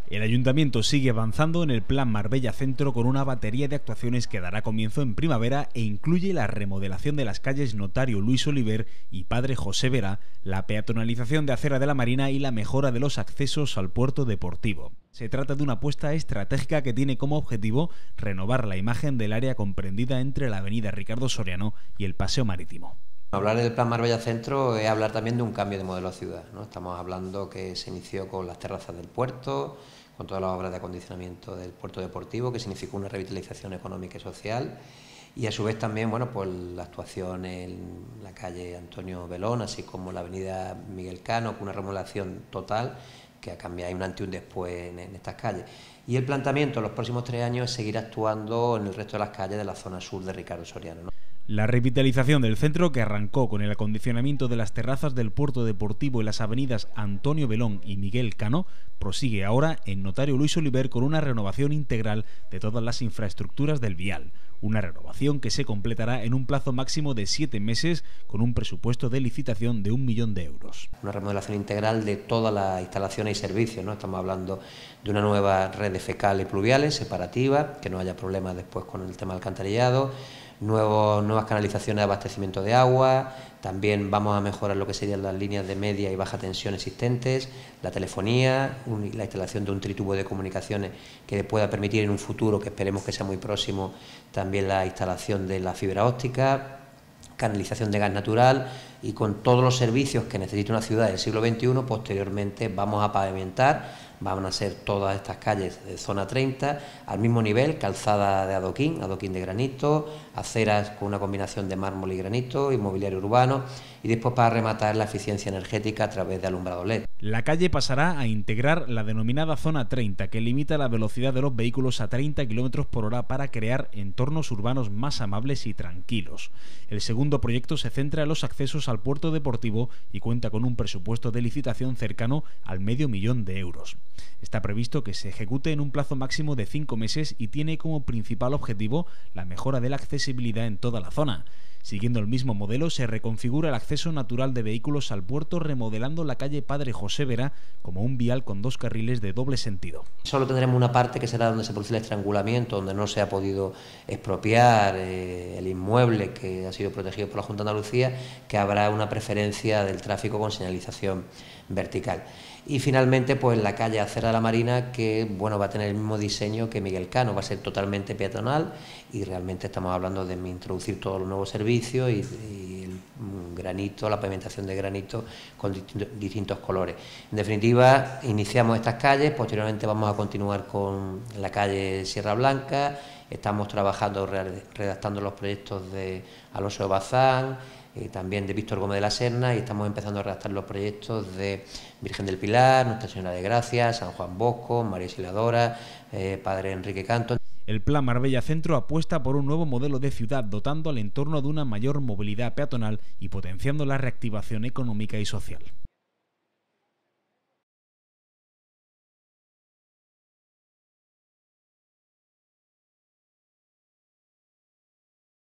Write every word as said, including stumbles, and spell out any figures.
El Ayuntamiento sigue avanzando en el Plan Marbella Centro con una batería de actuaciones que dará comienzo en primavera e incluye la remodelación de las calles Notario Luis Oliver y Padre José Vera, la peatonalización de Acera de la Marina y la mejora de los accesos al puerto deportivo. Se trata de una apuesta estratégica que tiene como objetivo renovar la imagen del área comprendida entre la avenida Ricardo Soriano y el Paseo Marítimo. Hablar del Plan Marbella Centro es hablar también de un cambio de modelo de ciudad, ¿no? Estamos hablando que se inició con las terrazas del puerto, con todas las obras de acondicionamiento del puerto deportivo, que significó una revitalización económica y social, y a su vez también, bueno, pues la actuación en la calle Antonio Belón, así como la avenida Miguel Cano, con una remodelación total que ha cambiado, hay un antes y un después en, en estas calles. Y el planteamiento en los próximos tres años es seguir actuando en el resto de las calles de la zona sur de Ricardo Soriano, ¿no? La revitalización del centro, que arrancó con el acondicionamiento de las terrazas del puerto deportivo en las avenidas Antonio Belón y Miguel Cano, prosigue ahora en Notario Luis Oliver con una renovación integral de todas las infraestructuras del vial. Una renovación que se completará en un plazo máximo de siete meses con un presupuesto de licitación de un millón de euros. Una remodelación integral de todas las instalaciones y servicios, ¿no? Estamos hablando de una nueva red de fecales y pluviales separativa, que no haya problemas después con el tema del alcantarillado, nuevos, nuevas canalizaciones de abastecimiento de agua, también vamos a mejorar lo que serían las líneas de media y baja tensión existentes, la telefonía, un, la instalación de un tritubo de comunicaciones que pueda permitir en un futuro, que esperemos que sea muy próximo, también la instalación de la fibra óptica, canalización de gas natural, y con todos los servicios que necesita una ciudad del siglo veintiuno, posteriormente vamos a pavimentar, van a ser todas estas calles de zona treinta al mismo nivel, calzada de adoquín, adoquín de granito, aceras con una combinación de mármol y granito, inmobiliario urbano, y después para rematar la eficiencia energética a través de alumbrado L E D. La calle pasará a integrar la denominada zona treinta, que limita la velocidad de los vehículos a treinta kilómetros por hora para crear entornos urbanos más amables y tranquilos. El segundo proyecto se centra en los accesos al puerto deportivo y cuenta con un presupuesto de licitación cercano al medio millón de euros. Está previsto que se ejecute en un plazo máximo de cinco meses y tiene como principal objetivo la mejora de la accesibilidad en toda la zona. Siguiendo el mismo modelo, se reconfigura el acceso natural de vehículos al puerto, remodelando la calle Padre José Vera como un vial con dos carriles de doble sentido. Solo tendremos una parte que será donde se produce el estrangulamiento, donde no se ha podido expropiar eh, el inmueble que ha sido protegido por la Junta de Andalucía, que habrá una preferencia del tráfico con señalización vertical. Y finalmente, pues la calle Acera de la Marina, que bueno, va a tener el mismo diseño que Miguel Cano, va a ser totalmente peatonal, y realmente estamos hablando de introducir todos los nuevos servicios y, y el granito, la pavimentación de granito con distintos, distintos colores. En definitiva, iniciamos estas calles, posteriormente vamos a continuar con la calle Sierra Blanca, estamos trabajando, redactando los proyectos de Alonso de Bazán, Eh, también de Víctor Gómez de la Serna, y estamos empezando a redactar los proyectos de Virgen del Pilar, Nuestra Señora de Gracia, San Juan Bosco, María Auxiliadora, eh, Padre Enrique Canto. El Plan Marbella Centro apuesta por un nuevo modelo de ciudad, dotando al entorno de una mayor movilidad peatonal y potenciando la reactivación económica y social.